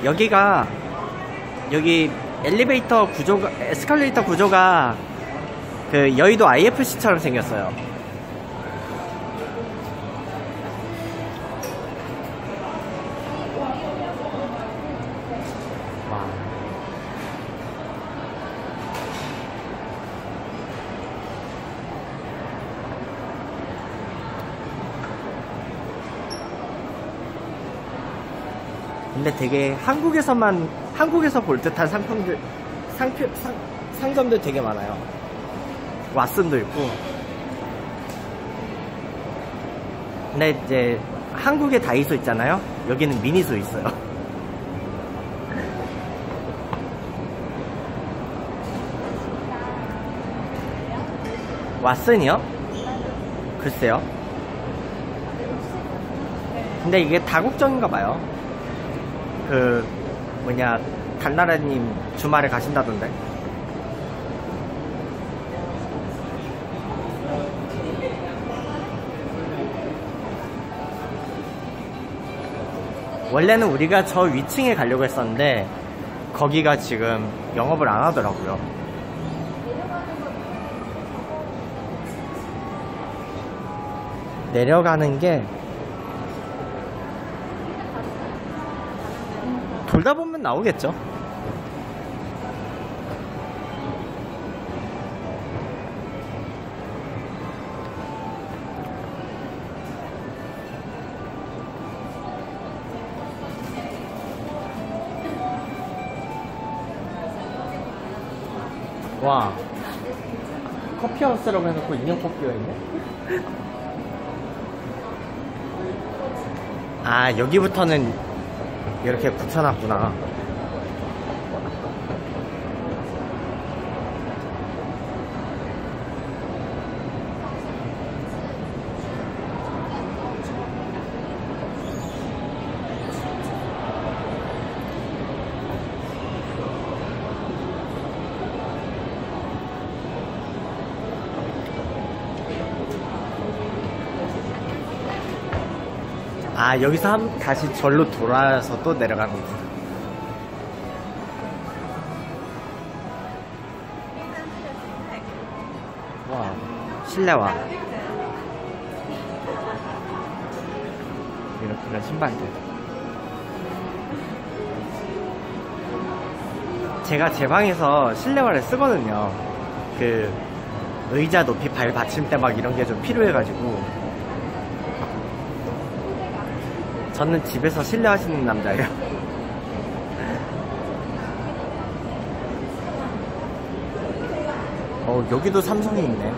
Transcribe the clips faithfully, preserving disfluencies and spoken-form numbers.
여기가 여기 엘리베이터 구조가 에스컬레이터 구조가 그 여의도 아이에프씨처럼 생겼어요. 와. 근데 되게 한국에서만 한국에서 볼 듯한 상품들 상표, 상, 상점들 되게 많아요. 왓슨도 있고. 근데 이제 한국에 다이소 있잖아요. 여기는 미니소 있어요. 왓슨이요? 글쎄요. 근데 이게 다국적인가 봐요. 그 뭐냐 달나라님 주말에 가신다던데. 원래는 우리가 저 위층에 가려고 했었는데 거기가 지금 영업을 안 하더라고요. 내려가는 게 돌다 보면 나오겠죠. 와, 커피하우스라고 해놓고 인형 뽑기가 있네. 아, 여기부터는 이렇게 붙여놨구나. 아, 여기서 한, 다시 절로 돌아서 또 내려가는 거구나. 와, 실내화. 이렇게 이런 신발들. 제가 제 방에서 실내화를 쓰거든요. 그 의자 높이 발 받침대 막 이런 게 좀 필요해가지고. 저는 집에서 실내화 신는 남자예요. 어, 여기도 삼성이 있네.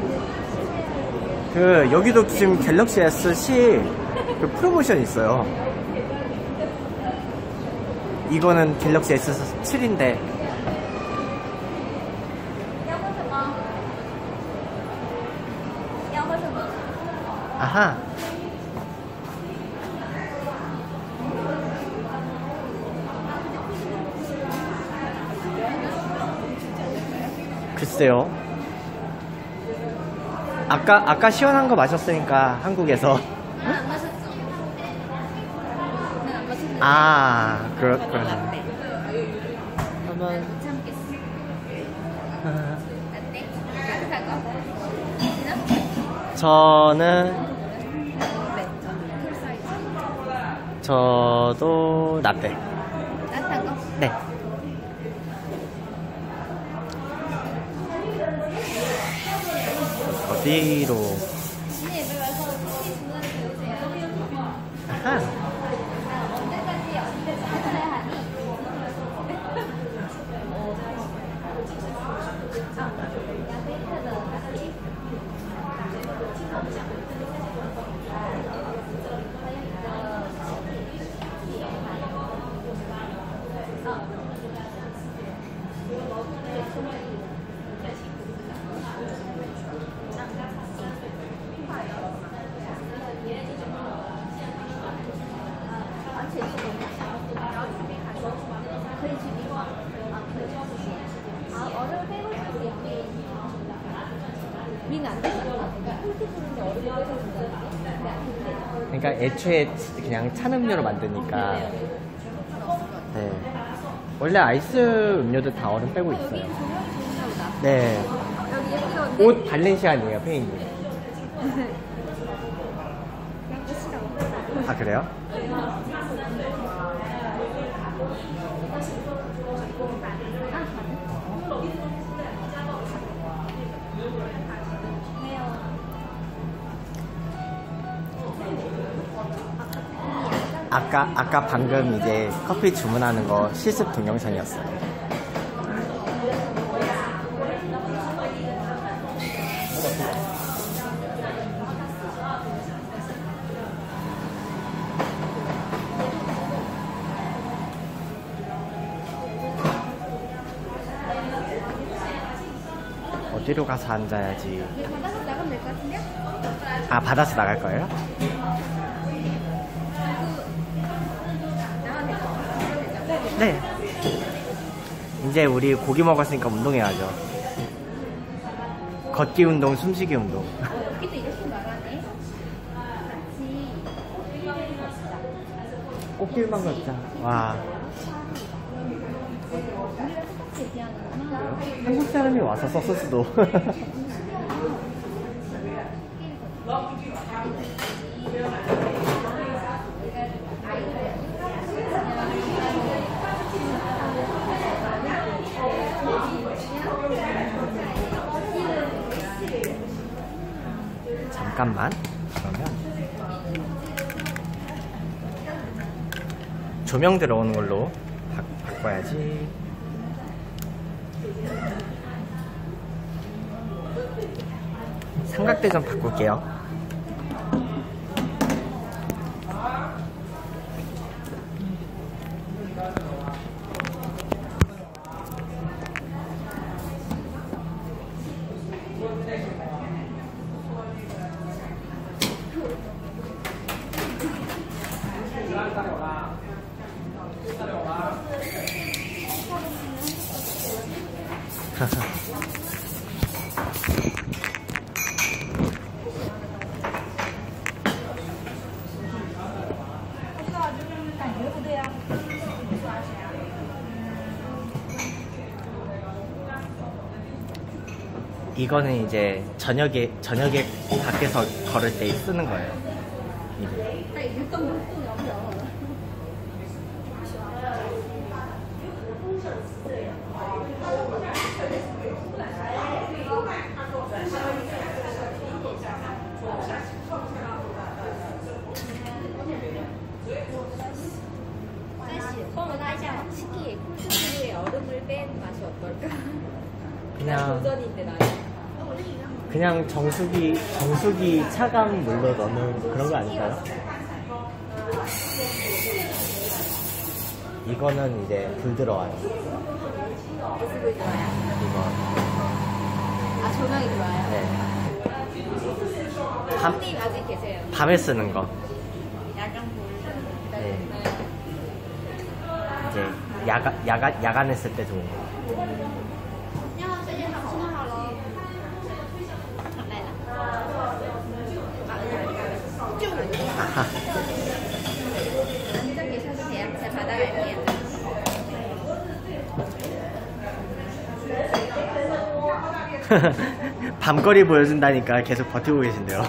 그 여기도 지금 갤럭시 에스 십 그 프로모션 있어요. 이거는 갤럭시 에스 칠인데 아하. 글쎄요. 아까 아까 시원한 거 마셨으니까 한국에서. 안 마셨죠? 안 마셨는데. 아, 그렇 그러네. 한번 못 참겠어. 라떼? 따뜻한 거? 저는 네, 저는 풀 사이즈. 저도 라떼. 따뜻한 거? 네. 어디로? 아하. 그러니까 애초에 그냥 찬 음료로 만드니까 네. 원래 아이스 음료도 다 얼음 빼고 있어요. 여기 조명이 좋은가 보다. 네. 여기 예쁘던데? 옷 발렌시아니에요, 페인트. 그냥 싫어. 아, 그래요? 아까, 아까 방금 이제 커피 주문하는 거 실습 동영상이었어요. 어디로 가서 앉아야지? 바다로 나가면 될 것 같은데요? 아, 받아서 나갈 거예요? 나가면 될 것 같아요. 네. 이제 우리 고기 먹었으니까 운동해야죠. 걷기 운동, 숨쉬기 운동. 여기도 이렇게 말하네. 같이 꽃길만 걷자. 와. 우리가 똑같이 얘기하는구나. 한국 사람이 와서 썼을 수도. 잠깐만. 그러면 조명 들어오는 걸로 바, 바꿔야지. 삼각대 좀 바꿀게요. 이거는 이제 저녁에 저녁에 밖에서 걸을 때 쓰는 거예요. 식기에 쿨스에 얼음을 뺀 맛이 어떨까? 그냥 도전인데 나. 그냥 정수기 정수기 차가운 물로 넣는 그런 거 아닐까요? 이거는 이제 불 들어와요. 무슨 불 좋아요? 이거. 아 조명이 좋아요? 네. 밤, 손님 아직 계세요. 밤에 쓰는 거. 야간 불. 네. 이제 야간 야간 야간에 쓸 때 좋은 거. 아하. 앉아 계셔도 돼요. 제가 받아갈게요. 밤거리 보여준다니까 계속 버티고 계신데요.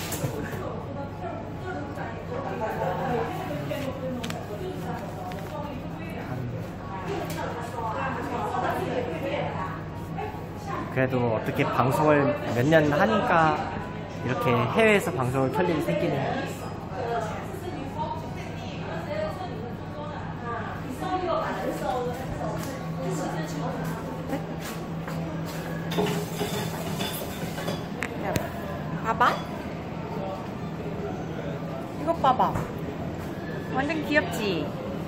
그래도 어떻게 방송을 몇 년 하니까 이렇게 해외에서 방송을 켤 일이 생기네요. 봐봐. 이거 봐봐. 완전 귀엽지?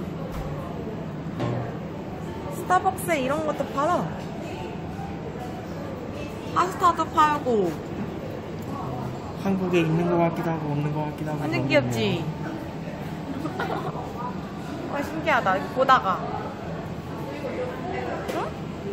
스타벅스에 이런 것도 팔아. 파스타도 팔고. 한국에 있는 것 같기도 하고 없는 것 같기도 하고. 완전 귀엽지? 와, 신기하다. 이거 보다가. 응?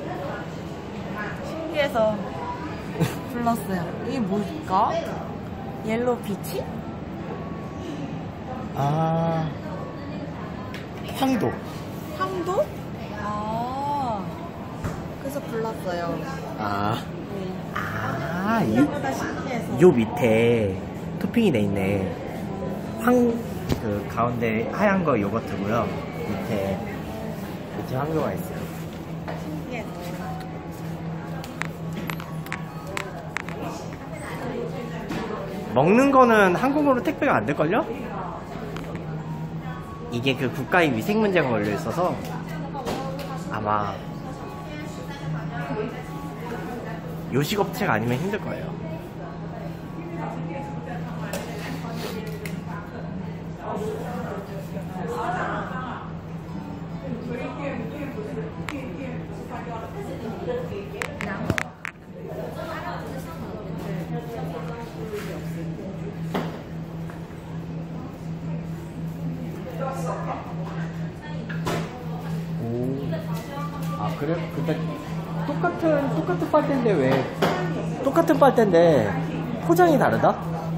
신기해서 불렀어요. 이게 뭘까? 옐로우 피치? 아, 황도. 황도? 또? 아, 그래서 불렀어요. 아, 네. 아, 생각보다 요, 신기해서. 요 밑에 토핑이 돼 있네. 황, 그 가운데 하얀 거 요거트고요. 밑에, 밑에 황교가 있어요. 신기해서. 먹는 거는 한국으로 택배가 안 될걸요? 이게 그 국가의 위생 문제가 걸려 있어서 아마 요식업체가 아니면 힘들 거예요. 오, 아 그래? 근데 똑같은 똑같은 빨대인데 왜 똑같은 빨대인데 포장이 다르다?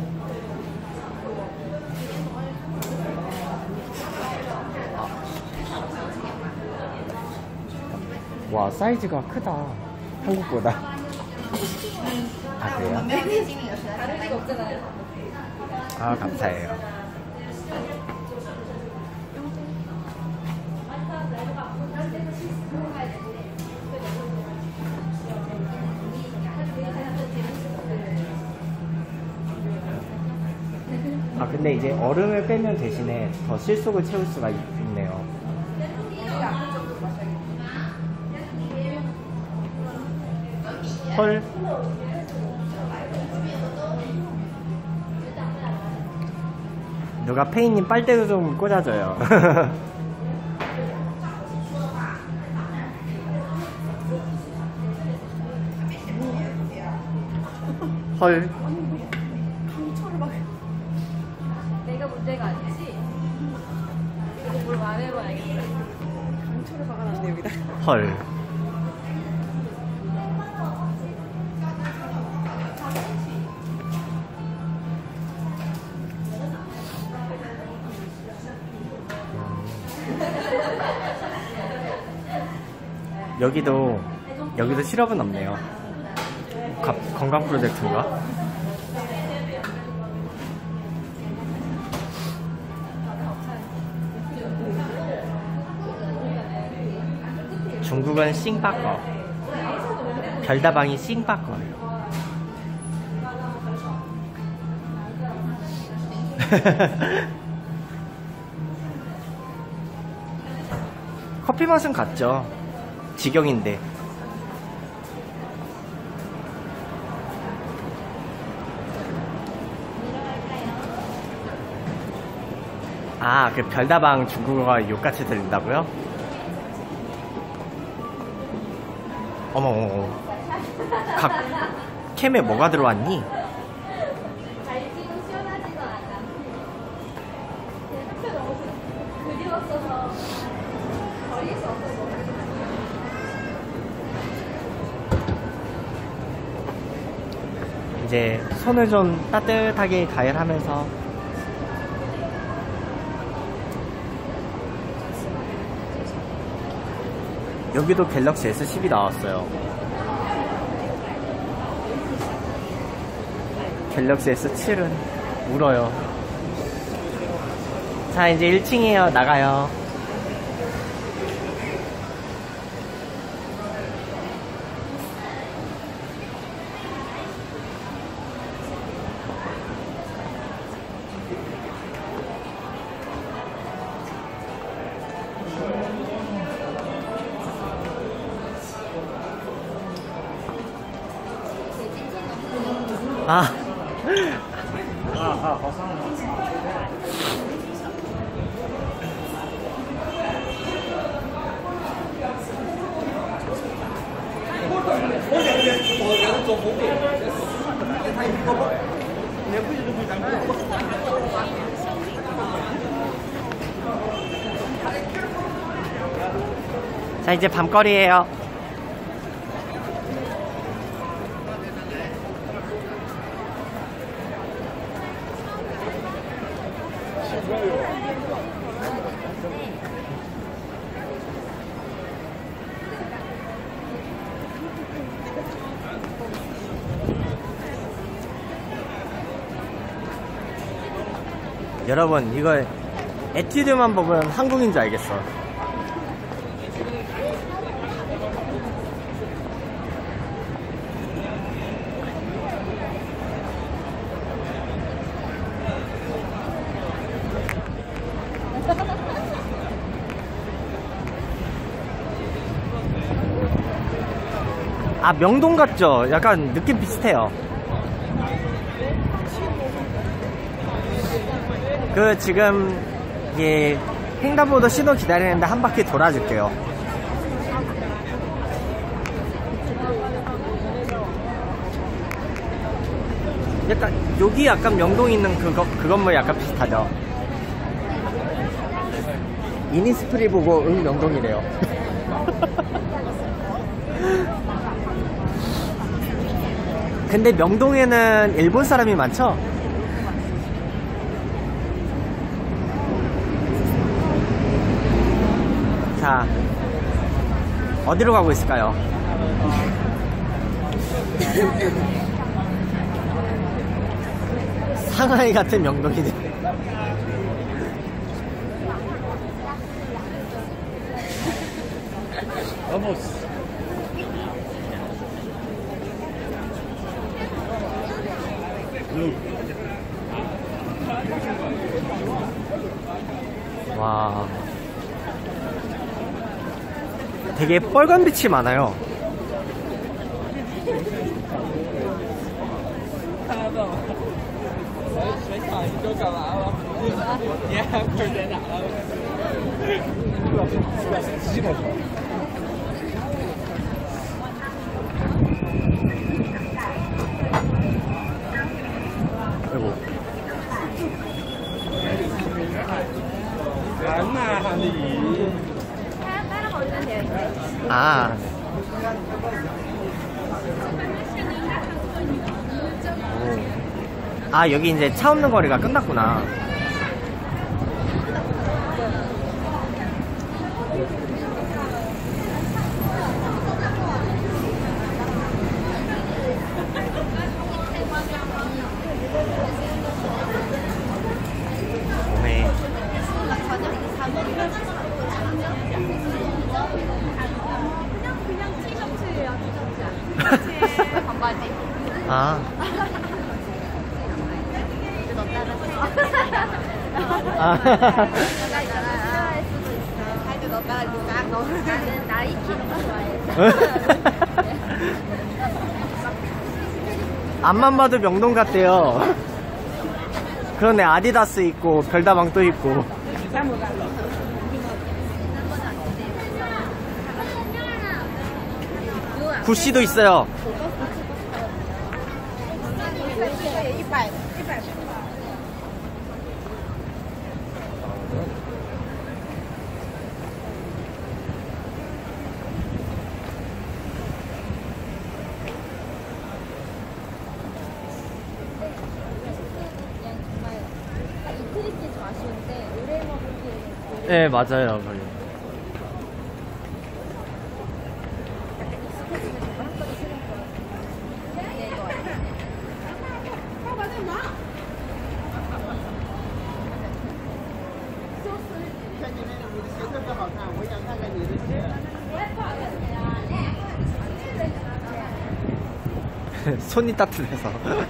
아. 와 사이즈가 크다 한국보다. 아 그래요? 다를 리가 없잖아요. 아 감사해요. 아 근데 이제 얼음을 빼면 대신에 더 실속을 채울 수가 있, 있네요. 헐. 누가 페이님 빨대도 좀 꽂아줘요. 헐. 내가 문제가 아니지. 이거 뭘 말해봐야겠다. 강초를 박아놨네 여기다. 헐. 여기도 여기도 시럽은 없네요. 가, 건강 프로젝트인가? 중국은 싱바꺼, 별다방이 싱바꺼예요. 커피 맛은 같죠. 직영인데. 아, 그 별다방 중국어가 욕같이 들린다고요? 어머, 어머, 어머. 각 캠에 뭐가 들어왔니? 갈지도 시원하지도 않아. 그냥 너무 그리웠어서 버릴 수 없어서. 이제 손을 좀 따뜻하게 가열하면서 여기도 갤럭시 에스 십이 나왔어요. 갤럭시 에스 칠은 울어요. 자 이제 일 층이에요. 나가요. 아. 자 이제 밤거리에요. 여러분 이걸 에뛰드만 보면 한국인 줄 알겠어. 아, 명동 같죠? 약간 느낌 비슷해요. 그 지금 이게 횡단보도 신호 기다리는데 한 바퀴 돌아줄게요. 약간 여기 약간 명동 있는 그거 그 건물 약간 비슷하죠? 이니스프리 보고 응 명동이래요. 근데 명동에는 일본 사람이 많죠? 자, 어디로 가고 있을까요? 상하이 같은 명동이네. Vamos. 와, 되게 빨간 빛이 많아요. 아이고. 아. 오. 아, 여기 이제 차 없는 거리가 끝났구나. 네. 반바지. 아. 아. 나는 나이키를 좋아해. 앞만 봐도 명동 같대요. 그러네, 아디다스 있고 별다방도 있고. 구씨도 있어요. 네, 맞아요. 거기. 손이 따뜻해서.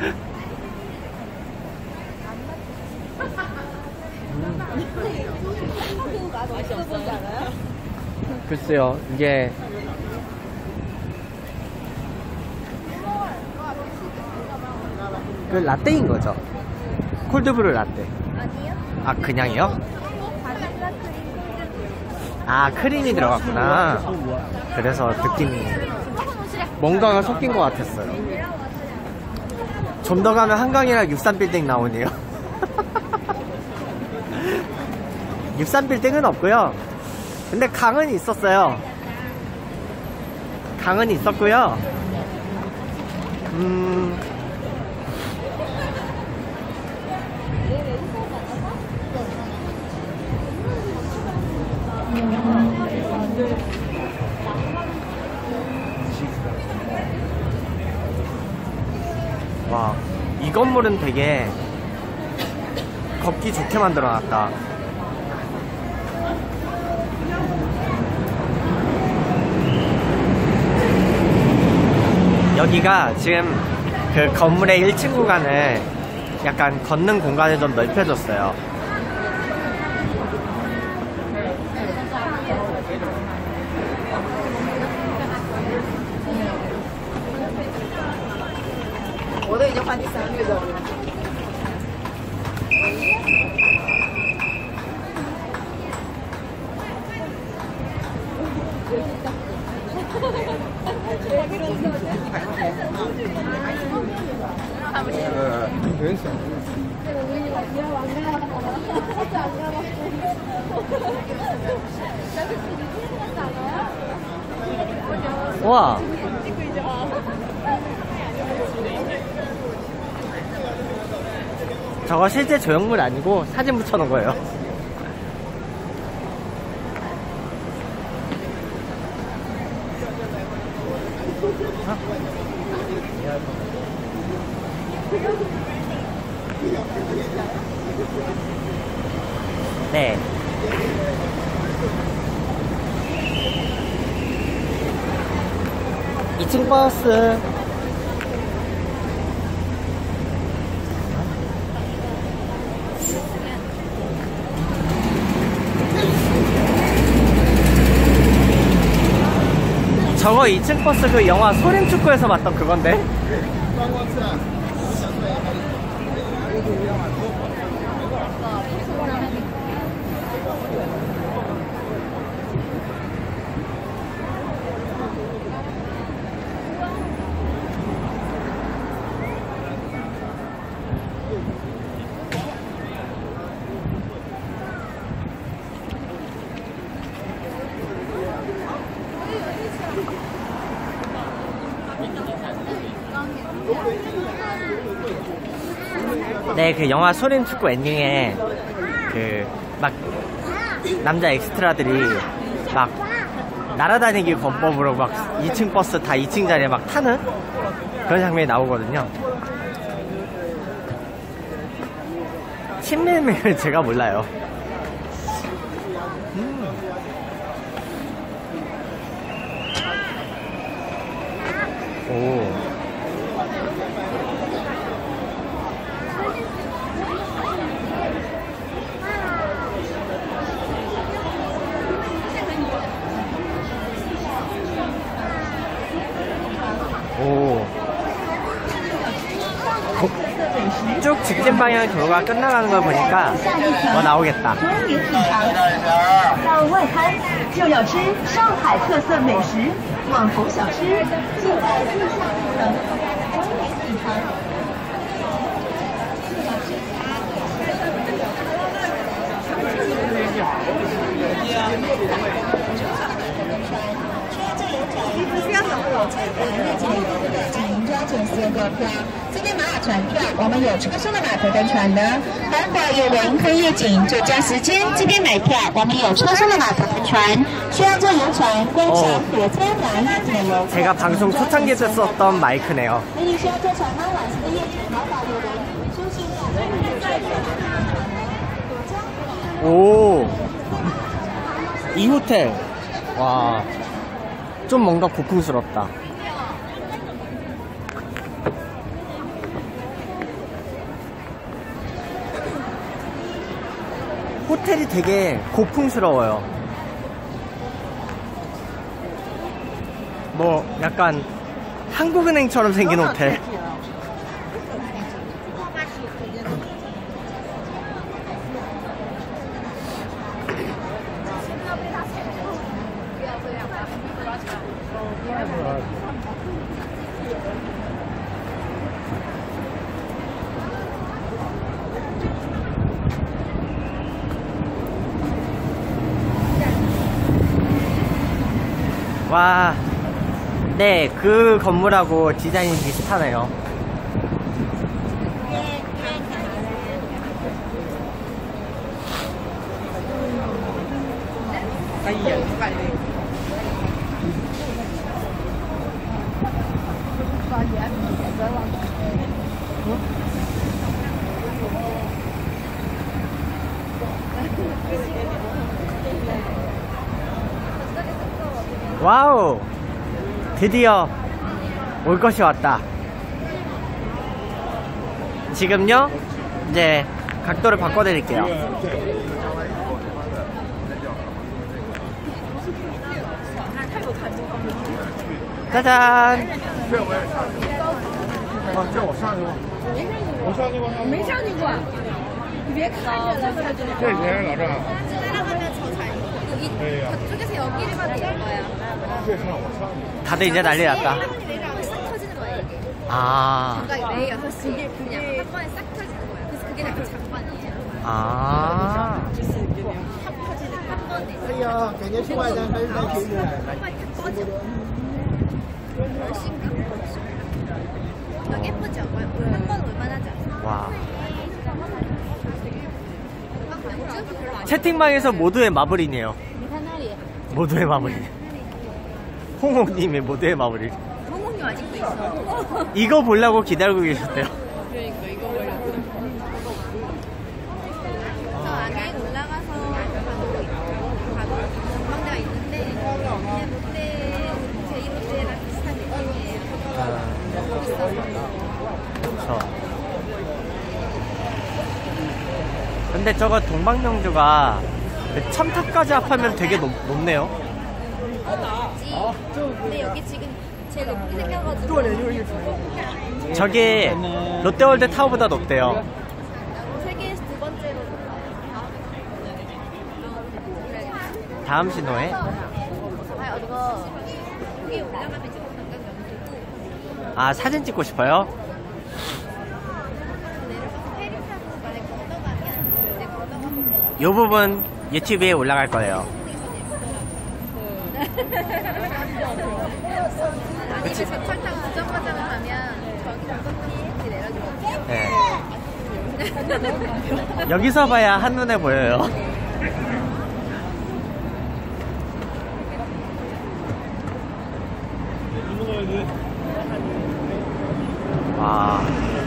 맛이 없어지 않아요? 글쎄요, 이게 그 라떼인 거죠? 콜드브루 라떼. 아니요. 아, 그냥이요? 바닐라 크림 콜드브루. 아, 크림이 들어갔구나. 그래서 느낌이 뭔가가 섞인 것 같았어요. 좀 더 가면 한강이랑 육삼빌딩 나오네요. 육삼빌딩은 없고요. 근데 강은 있었어요. 강은 있었고요. 음... 와, 이 건물은 되게 걷기 좋게 만들어놨다. 여기가 지금 그 건물의 일 층 구간을 약간 걷는 공간을 좀 넓혀줬어요. 와, 저거 실제 조형물 아니고 사진 붙여놓은 거예요. 네. 이 층 버스. 저거 이 층 버스 그 영화 소림축구에서 봤던 그건데? 네, 그 영화 소림축구 엔딩에 그 막 남자 엑스트라들이 막 날아다니기 권법으로 막 이 층 버스 다 이 층 자리에 막 타는 그런 장면이 나오거든요. 친밀밀을 제가 몰라요. 음. 오. 오. 쭉 직진 방향 도로가 끝나가는 걸 보니까 뭐 나오겠다. 到外滩就要吃上海特色美食网红小吃，就在地下一层中年地摊。 请抓紧时间购票。这边马尔船票，我们有车上的码头跟船的。环岛有连科夜景，就加时间。这边买票，我们有车上的码头跟船，需要坐游船、观赏火车玩夜景的游。 제가 방송 초창기 때 썼던 마이크네요. 美女需要坐船吗？晚上的夜景，环岛有连出现在。 오, 이 호텔. 와, 좀 뭔가 고풍스럽다. 호텔이 되게 고풍스러워요. 뭐 약간 한국은행처럼 생긴 호텔. 와, 네, 그 건물하고 디자인이 비슷하네요. 와우! 드디어 올 것이 왔다. 지금요, 이제 각도를 바꿔드릴게요. 짜잔! 叫我上去吧，我上去吧。没上去过，你别看着了。这谁呀，老赵？ 따라가면 저 잘. 네. 저쪽에서 여기를 봐도 되는 거야. 다들 이제 난리 났다. 한번에 내려가면 싹 터지는 거야 이게. 아, 장관이 매일 여섯 시에 그냥 한 번에 싹 터지는 거야. 그래서 그게 약간 장관이에요. 아. 한 터지는 한 번에. 哎呀，感觉出外单还是在学习。 한 번에 다 꺼져. 열심히. 막 예쁘죠? 한 번 올만하지 않아? 와. 맥주? 별로 안 채팅방에서 모두의 마블이네요. 모두의 마블이. 홍홍님의 모두의 마블이. 홍홍님 아직도 있어. 이거 보려고 기다리고 계셨대요. 저 안에 올라가서 가도 전망대가 있는데 그냥 롯데, 제이 롯데랑 비슷한 느낌이에요. 너무 비싸서. 그쵸. 근데 저거 동방명주가 그 첨탑까지 합하면 되게 높, 높네요. 근데 여기 지금 제일 높게 생겨가지고 저기 롯데월드 타워보다 높대요. 세계에서 두 번째로 다음 신호에. 아 이거 여기 올라가면 지금 관광 명소고 아, 사진 찍고 싶어요? 내려가서 페리 타고 만약 건너가면 내 건너가면 요 부분 유튜브에 올라갈 거예요. 아니 저철 타고 부정거장을 가면 저기 정선이 내려주거든요. 네. 여기서 봐야 한눈에 보여요. 와.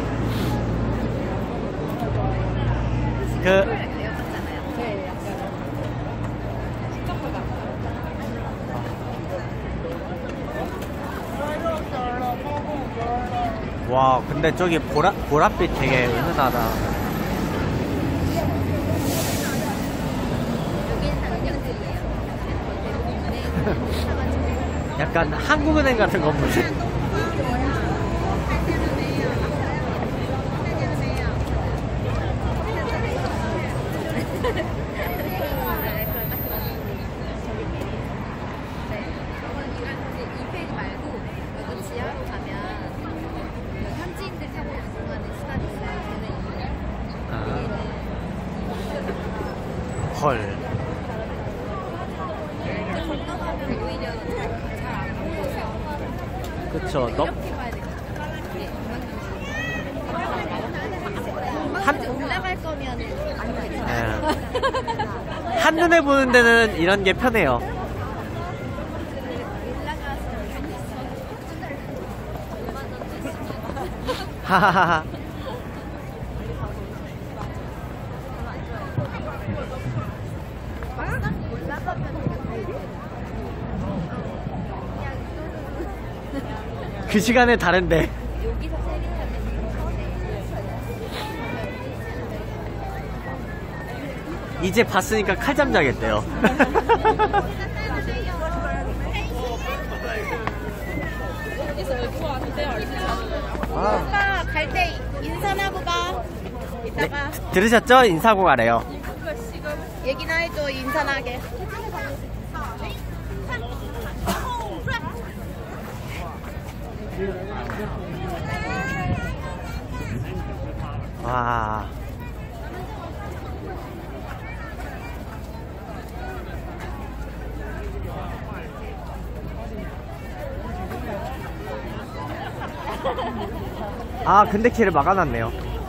그 와, 근데 저기 보라, 보랏빛 되게 은은하다. 여기는 다 은행들이에요. 대부분 약간 한국은행 같은 건물. 이 페이지 말고 여기 지하로 가면 현지인들 타고 운동하는 수단이 있어요. 아. 헐. 건너가면 오히려 잘안 보여서 그쵸. 너, 이렇게 봐야 되거든요. 한- 한 올라갈 거면 안 괜찮아요. 예. 한눈에 보는 데는 이런 게 편해요. 올라가서 하하하하. 그 시간에 다른데. 여기서 세리 이제 봤으니까 칼잠 자겠대요. 오빠 갈 때 인사하고 가. 네, 이따가 들으셨죠? 인사하고 가래요. 얘기나 해줘 인사하게. 와. 아, 근데 길을 막아놨네요.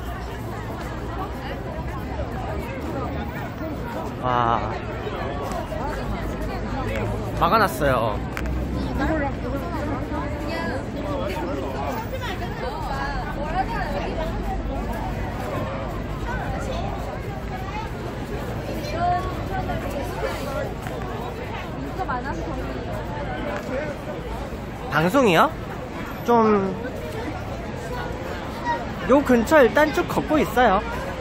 와. 막아놨어요. 인기가 많아서 저는 방송이요? 좀, 요 근처 일단 쭉 걷고 있어요.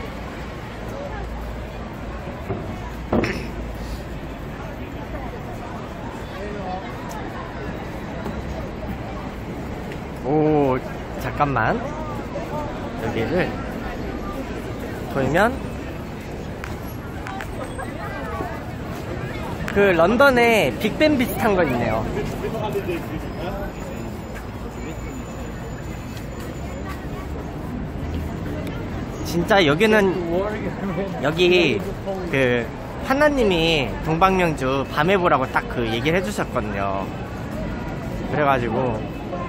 오, 잠깐만. 여기를 돌면 그 런던에 빅벤 비슷한 거 있네요. 진짜 여기는 여기 그 하나님이 동방명주 밤에 보라고 딱 그 얘기를 해주셨거든요. 그래가지고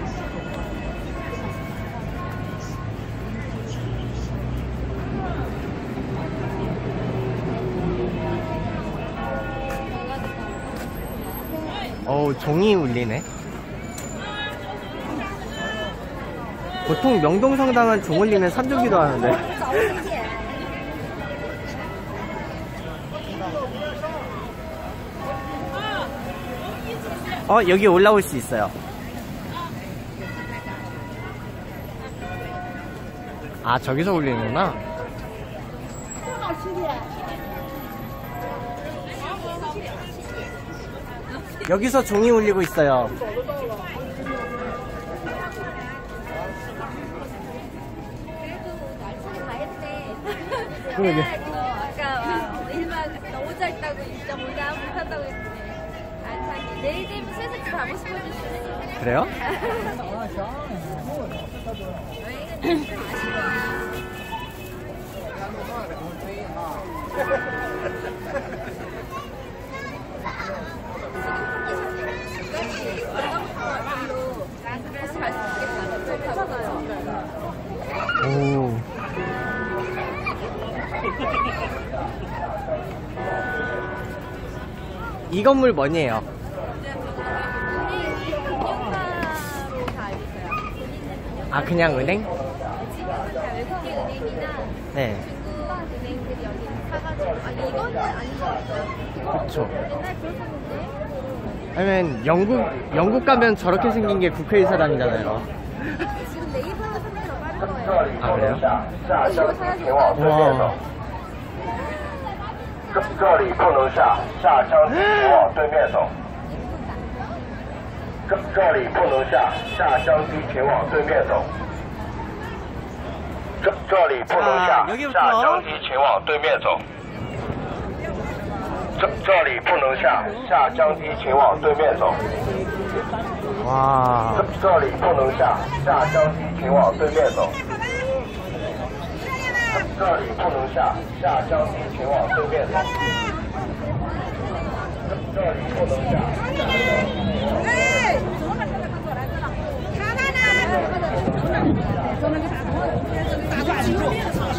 어우, 종이 울리네. 보통 명동성당은 종 울리면 산조기도 하는데. 어, 여기 올라올 수 있어요. 아, 저기서 울리는구나. 여기서 종이 울리고 있어요. 그래도 날씨는 다 했네. 그러게. 어, 아까 일만 너무 짧다고 진짜 뭔가 못한다고 했는데 안 사기. 내일 되면 세색도 가고 싶어질 수 있어. 그래요? 여행은 좀 아쉬워. 그래서 갈 수 있겠다. 오. 이 건물 뭐니에요? 우리 금융가로 다 알고 있어요. 아, 그냥 은행? 외국계 은행이나 네. 중국 은행들이 여기 사가지고. 아니, 이거는 아닌 것 같아요. 그쵸. 옛날 그렇었는데. 아니면 영국, 영국 가면 저렇게 생긴 게 국회의사당이잖아요. 지금 네이버 상태로 빨 거예요. 아, 그래요? 이거 사야죠. 우와. 这里不能下，下江堤前往对面走。这这里不能下，下江堤前往对面走。这这里不能下，下江堤前往对面走。这这里不能下，下江堤前往对面走。 와. 这这里不能下，下江堤前往对面走。这里不能下，下江堤前往对面走。这里不能下。哎，他那呢？打断记住。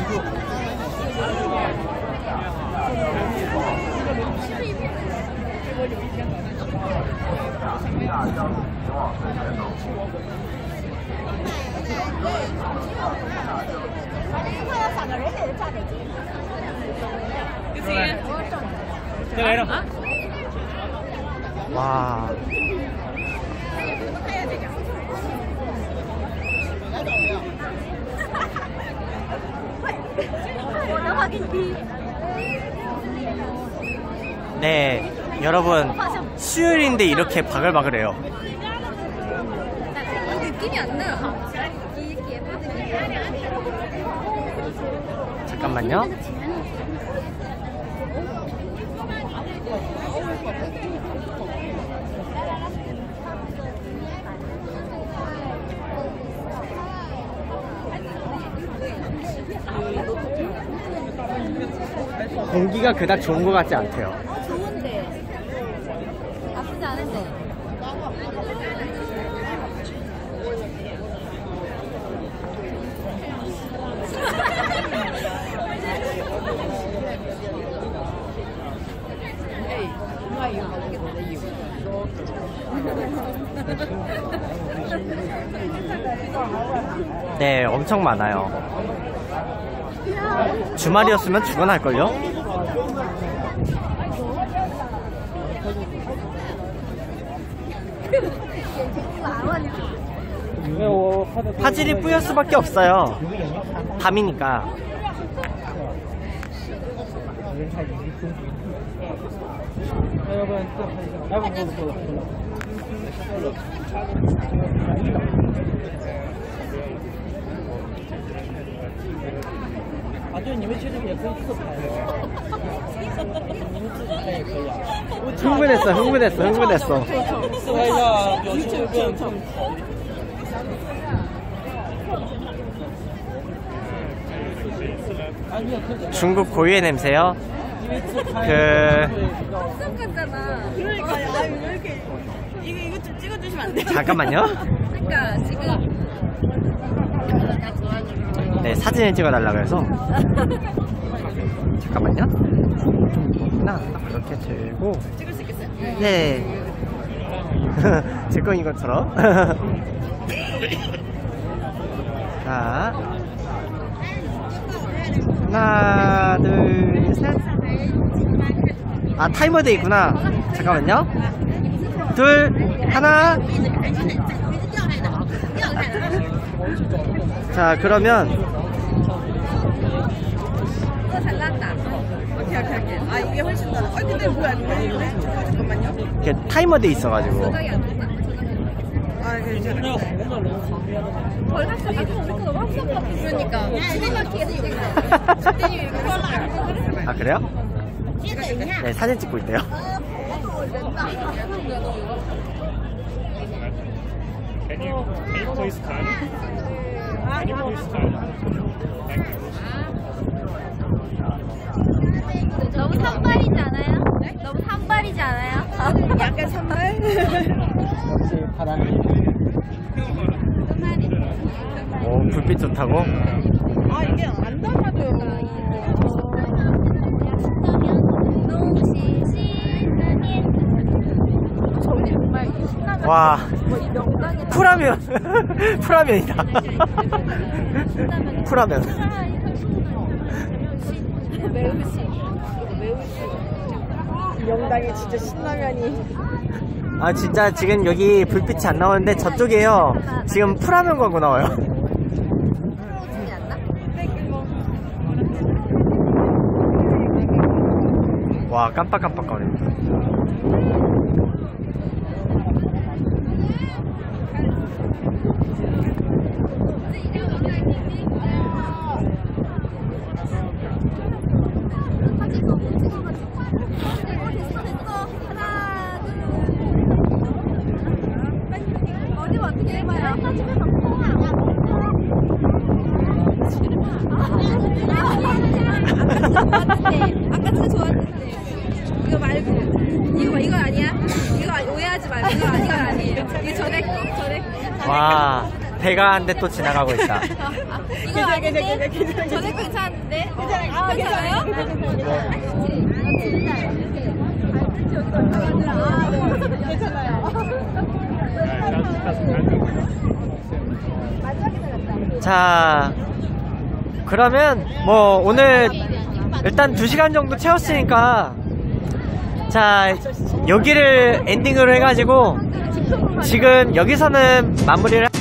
下江堤前往对面走。 와. 네, 여러분 수요일인데 이렇게 바글바글해요. 이 느낌이 안 나요. 이 예쁜 느낌이. 잠깐만요. 공기가 그닥 좋은 것 같지 않대요. 좋은데. 나쁘지 않은데. 네, 엄청 많아요. 주말이었으면 죽어날걸요? 화질이 뿌연 수밖에 없어요. 밤이니까. 흥분했어, 흥분했어, 흥분했어. 중국 고유의 냄새요? 그 성 같잖아. 그러니까 아 왜 이렇게 이거 이거 좀 찍어주시면 안 돼요? 잠깐만요. 그러니까 지금 네, 사진을 찍어달라고 해서. 잠깐만요. 하나, 이렇게 들고. 찍을 수 있겠어요? 네. 제 거인 것처럼. 자. 하나, 둘, 셋. 아, 타이머 돼 있구나. 잠깐만요. 둘, 하나. 자, 그러면. 이거 잘 나왔다. 오케이 오케이 오케이. 아 이게 훨씬 더. 아 근데 뭐야 왜 이래? 잠깐만요. 이렇게 타이머 돼 있어가지고. 조작이 안 됐나? 아 괜찮아요. 덜 합성 같은 거 너무 합성 같아. 그러니까. 지금밖에 지금. 아, 그래요? 네, 사진 찍고 있대요. Can you, can you please turn? Can you please turn? Thank you. 너무 산발이지 않아요? 너무 산발이지 않아요? 약간 선발? 역시 바람이. 오, 불빛 좋다고? 아 이게 안 담아줘요. 저기 정말 신나면 와, 이 명당에 풀하면. 풀하면이다. 풀하면. 매우시 매우시 명당에 진짜 신라면이 아, 진짜 지금 여기 불빛이 안 나오는데 저쪽에요. 지금 풀하면 광고 나와요. 와, 깜빡깜빡거린다. 어디 어떻게 해봐요? 아까 진짜 좋았는데 이거 말고 이거 이거 아니야? 이거 아니- 오해하지 말고 이거 아니- 이거 아니에요. 이거 전에 거 전에 거. 와, 배가 한 대 또 지나가고 있다. 이거 아닌데 전에 거 괜찮은데? 아 괜찮아요? 자, 그러면 뭐 오늘 일단 두 시간 정도 채웠으니까 자, 여기를 엔딩으로 해가지고 지금 여기서는 마무리를